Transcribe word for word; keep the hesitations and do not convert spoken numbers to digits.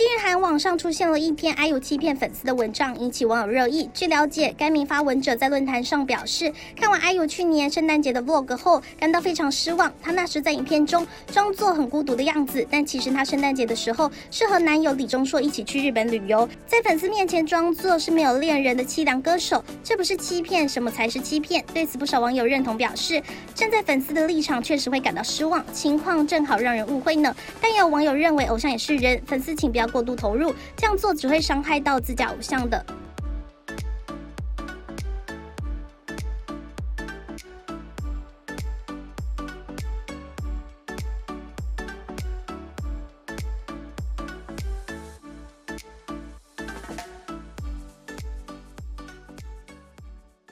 日韩网上出现了一篇 I U 欺骗粉丝的文章，引起网友热议。据了解，该名发文者在论坛上表示，看完 I U 去年圣诞节的 vlog 后，感到非常失望。他那时在影片中装作很孤独的样子，但其实他圣诞节的时候是和男友李钟硕一起去日本旅游，在粉丝面前装作是没有恋人的凄凉歌手，这不是欺骗，什么才是欺骗？对此，不少网友认同表示，站在粉丝的立场确实会感到失望，情况正好让人误会呢。但也有网友认为，偶像也是人，粉丝请不要过度投入，这样做只会伤害到自家偶像的。